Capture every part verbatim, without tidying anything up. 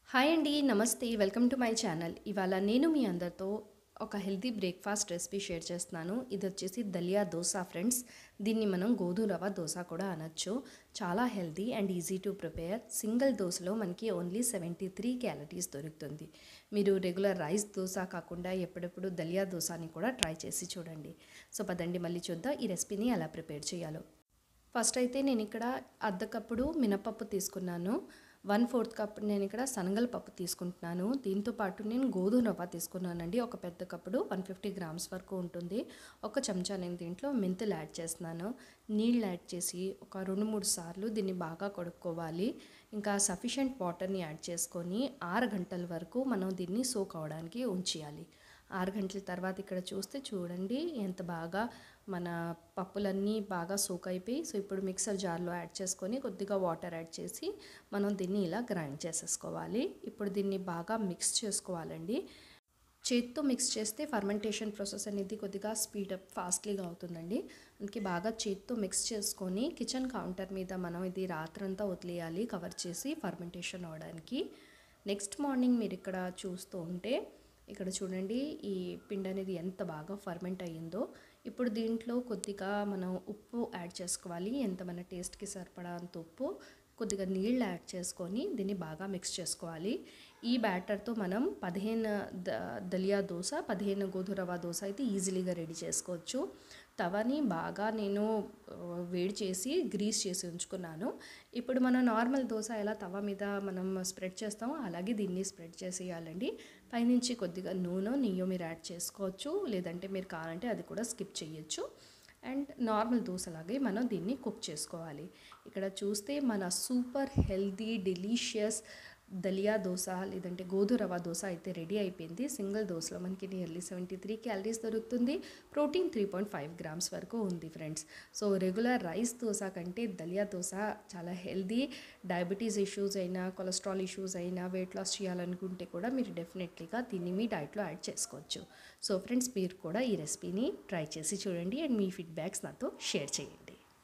Hi అండి, నమస్తే. Welcome to my channel. ఇవాళ నేను మీ అందరితో ఒక హెల్తీ బ్రేక్ఫాస్ట్ రెసిపీ షేర్ చేస్తున్నాను. ఇది వచ్చేసి దలియా దోశ ఫ్రెండ్స్. దీన్ని మనం గోధుమ రవ్వ దోశ కూడా అనొచ్చు. చాలా healthy and easy to prepare. Single దోశలో మనకి ఓన్లీ సెవెంటీ త్రీ క్యాలరీస్ దొరుకుతుంది. మీరు రెగ్యులర్ రైస్ దోశ కాకుండా ఎప్పుడెప్పుడు దలియా దోశని కూడా ట్రై చేసి చూడండి. సో పదండి మళ్ళీ చూద్దాం ఈ రెసిపీని ఎలా ప్రిపేర్ చేయాలో. ఫస్ట్ అయితే నేను ఇక్కడ అర్ధ కప్పుడు మినపప్పు తీసుకున్నాను. వన్ ఫోర్త్ కప్ నేను ఇక్కడ శనగల పప్పు తీసుకుంటున్నాను. దీంతో పాటు నేను గోధుమ రవ్వ తీసుకున్నానండి. ఒక పెద్ద కప్పుడు వన్ ఫిఫ్టీ గ్రామ్స్ వరకు ఉంటుంది. ఒక చెంచా నేను దీంట్లో మెంతులు యాడ్ చేస్తున్నాను. నీళ్ళు యాడ్ చేసి ఒక రెండు మూడు సార్లు దీన్ని బాగా కడుక్కోవాలి. ఇంకా సఫిషియెంట్ వాటర్ని యాడ్ చేసుకొని ఆరు గంటల వరకు మనం దీన్ని సోక్ అవ్వడానికి ఉంచేయాలి. ఆరు గంటల తర్వాత ఇక్కడ చూస్తే చూడండి ఎంత బాగా మన పప్పులన్నీ బాగా సోక్ అయిపోయి. సో ఇప్పుడు మిక్సర్ జార్లో యాడ్ చేసుకొని కొద్దిగా వాటర్ యాడ్ చేసి మనం దీన్ని ఇలా గ్రైండ్ చేసేసుకోవాలి. ఇప్పుడు దీన్ని బాగా మిక్స్ చేసుకోవాలండి. చేత్తో మిక్స్ చేస్తే ఫర్మెంటేషన్ ప్రాసెస్ అనేది కొద్దిగా స్పీడప్ ఫాస్ట్లీగా అవుతుందండి. అందుకే బాగా చేత్తో మిక్స్ చేసుకొని కిచెన్ కౌంటర్ మీద మనం ఇది రాత్రంతా వదిలేయాలి కవర్ చేసి ఫర్మెంటేషన్ అవ్వడానికి. నెక్స్ట్ మార్నింగ్ మీరు ఇక్కడ చూస్తూ ఉంటే ఇక్కడ చూడండి ఈ పిండి అనేది ఎంత బాగా ఫర్మెంట్ అయ్యిందో. ఇప్పుడు దీంట్లో కొద్దిగా మనం ఉప్పు యాడ్ చేసుకోవాలి. ఎంత మన టేస్ట్కి సరిపడా అంత ఉప్పు, కొద్దిగా నీళ్ళు యాడ్ చేసుకొని దీన్ని బాగా మిక్స్ చేసుకోవాలి. ఈ బ్యాటర్తో మనం పదిహేను ద దలియా దోశ పదిహేను గోధుమ రవ్వ దోశ అయితే ఈజీలీగా రెడీ చేసుకోవచ్చు. తవని బాగా నేను వేడి చేసి గ్రీస్ చేసి ఉంచుకున్నాను. ఇప్పుడు మనం నార్మల్ దోశ ఎలా తవ మీద మనం స్ప్రెడ్ చేస్తామో అలాగే దీన్ని స్ప్రెడ్ చేసేయాలండి. పైనుంచి కొద్దిగా నూనె నెయ్యి మీరు యాడ్ చేసుకోవచ్చు, లేదంటే మీరు కావాలంటే అది కూడా స్కిప్ చేయొచ్చు. అండ్ నార్మల్ దోశలాగే మనం దీన్ని కుక్ చేసుకోవాలి. ఇక్కడ చూస్తే మన super healthy delicious dalia dosa లేదంటే గోధుమ రవ్వ దోశ అయితే రెడీ అయిపోయింది. సింగిల్ దోశలో మనకి నియర్లీ సెవెంటీ త్రీ క్యాలరీస్ దొరుకుతుంది. Protein three point five grams వరకు ఉంది friends. So regular rice dosa కంటే దలియా దోశ చాలా హెల్తీ. డయాబెటీస్ ఇష్యూస్ అయినా, కొలెస్ట్రాల్ ఇష్యూస్ అయినా, వెయిట్ లాస్ చేయాలనుకుంటే కూడా మీరు డెఫినెట్లీగా దీన్ని మీ డైట్లో యాడ్ చేసుకోవచ్చు. సో ఫ్రెండ్స్ మీరు కూడా ఈ రెసిపీని ట్రై చేసి చూడండి అండ్ మీ ఫీడ్బ్యాక్స్ నాతో షేర్ చేయండి.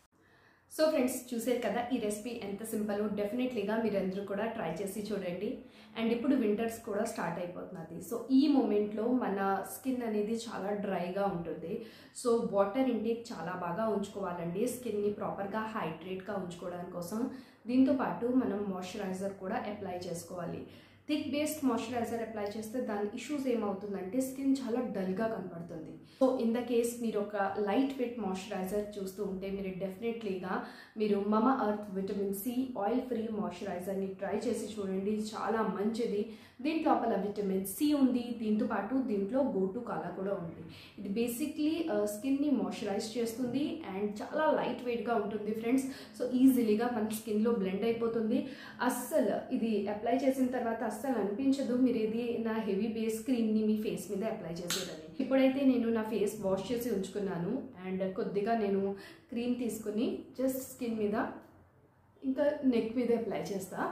సో ఫ్రెండ్స్ చూసారు కదా ఈ రెసిపీ ఎంత సింపుల్. డెఫినెట్లీగా మీరందరూ కూడా ట్రై చేసి చూడండి. అండ్ ఇప్పుడు వింటర్స్ కూడా స్టార్ట్ అయిపోతున్నది. సో ఈ మూమెంట్లో మన స్కిన్ అనేది చాలా డ్రైగా ఉంటుంది. సో వాటర్ ఇంటేక్ చాలా బాగా ఉంచుకోవాలండి స్కిన్ని ప్రాపర్గా హైడ్రేట్గా ఉంచుకోవడానికి కోసం. దీంతోపాటు మనం మాయిశ్చరైజర్ కూడా అప్లై చేసుకోవాలి. థిక్ బేస్డ్ మాయిశ్చరైజర్ అప్లై చేస్తే దాని ఇష్యూస్ ఏమవుతుందంటే స్కిన్ చాలా డల్గా కనపడుతుంది. సో ఇన్ ద కేస్ మీరు ఒక లైట్ వెయిట్ మాయిశ్చరైజర్ చూస్తూ ఉంటే మీరు డెఫినెట్లీగా మీరు Mamaearth vitamin C oil free మాయిశ్చరైజర్ని ట్రై చేసి చూడండి. చాలా మంచిది. దీంట్లో లోపల విటమిన్ సి ఉంది. దీంతో పాటు దీంట్లో గోటు కాలా కూడా ఉంది. ఇది బేసిక్లీ స్కిన్ని మాయిశ్చరైజ్ చేస్తుంది అండ్ చాలా లైట్ వెయిట్గా ఉంటుంది ఫ్రెండ్స్. సో ఈజీలీగా మన స్కిన్లో బ్లెండ్ అయిపోతుంది. అస్సలు ఇది అప్లై చేసిన తర్వాత అస్సలు అనిపించదు మీరు ఇది నా హెవీ బేస్ క్రీమ్ని మీ ఫేస్ మీద అప్లై చేసేదని. ఇప్పుడైతే నేను నా ఫేస్ వాష్ చేసి ఉంచుకున్నాను అండ్ కొద్దిగా నేను క్రీమ్ తీసుకుని జస్ట్ స్కిన్ మీద ఇంకా నెక్ మీద అప్లై చేస్తా.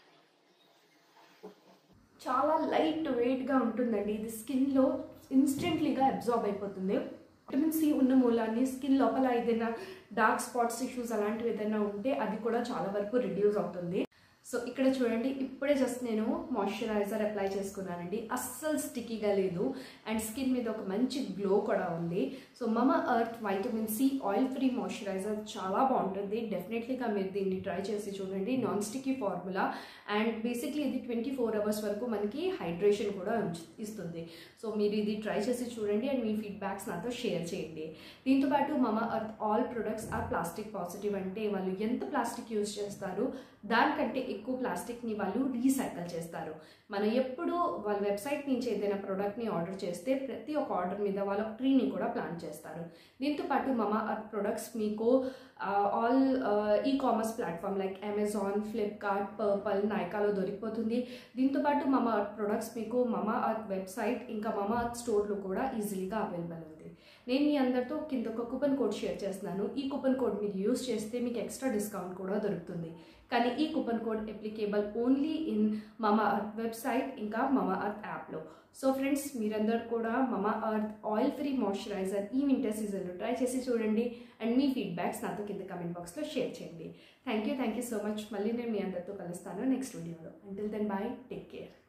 చాలా లైట్ వెయిట్గా ఉంటుందండి. ఇది స్కిన్లో ఇన్స్టెంట్లీగా అబ్జార్బ్ అయిపోతుంది. విటమిన్ సి ఉన్న మూలాన్ని స్కిన్ లోపల ఏదైనా డార్క్ స్పాట్స్ ఇష్యూస్ అలాంటివి ఏదైనా ఉంటే అది కూడా చాలా వరకు రిడ్యూస్ అవుతుంది. సో ఇక్కడ చూడండి ఇప్పుడే జస్ట్ నేను మాయిశ్చరైజర్ అప్లై చేసుకున్నానండి. అస్సలు స్టిక్కీగా లేదు అండ్ స్కిన్ మీద ఒక మంచి గ్లో కూడా ఉంది. So Mamaearth vitamin C oil free moisturiser చాలా బాగుంటుంది. డెఫినెట్లీగా మీరు దీన్ని ట్రై చేసి చూడండి. Non sticky formula and basically ఇది ట్వంటీ ఫోర్ అవర్స్ వరకు మనకి హైడ్రేషన్ కూడా ఇస్తుంది. సో మీరు ఇది ట్రై చేసి చూడండి అండ్ మీ ఫీడ్బ్యాక్స్ నాతో షేర్ చేయండి. దీంతోపాటు Mamaearth all products are plastic positive. అంటే వాళ్ళు ఎంత ప్లాస్టిక్ యూజ్ చేస్తారు దానికంటే ఎక్కువ ప్లాస్టిక్ని వాళ్ళు రీసైకిల్ చేస్తారు. మనం ఎప్పుడు వాళ్ళ వెబ్సైట్ నుంచి ఏదైనా ప్రోడక్ట్ని ఆర్డర్ చేస్తే ప్రతి ఒక్క ఆర్డర్ మీద వాళ్ళ ట్రీని కూడా ప్లాన్ చేస్తారు. దీంతోపాటు మమా అర్త్ ప్రొడక్ట్స్ మీకు all e commerce platform like Amazon, Flipkart, Purplle, నైకాలో దొరికిపోతుంది. దీంతోపాటు మమా అర్త్ ప్రొడక్ట్స్ మీకు మమా అర్త్ వెబ్సైట్ ఇంకా మమా అర్త్ స్టోర్లో కూడా ఈజీలీగా అవైలబుల్ ఉంది. నేను మీ అందరితో కింద ఒక కూపన్ కోడ్ షేర్ చేస్తున్నాను. ఈ కూపన్ కోడ్ మీరు యూస్ చేస్తే మీకు ఎక్స్ట్రా డిస్కౌంట్ కూడా దొరుకుతుంది. కానీ ఈ coupon code applicable only in Mamaearth website ఇంకా మమా అర్త్ యాప్లో. సో ఫ్రెండ్స్ మీరందరూ కూడా Mamaearth oil free moisturiser ఈ వింటర్ సీజన్లో ట్రై చేసి చూడండి అండ్ మీ ఫీడ్బ్యాక్స్ నాతో కింద కమెంట్ బాక్స్లో షేర్ చేయండి. Thank you thank you so much. మళ్ళీ నేను మీ అందరితో కలుస్తాను నెక్స్ట్ వీడియోలో. Until then bye, take care.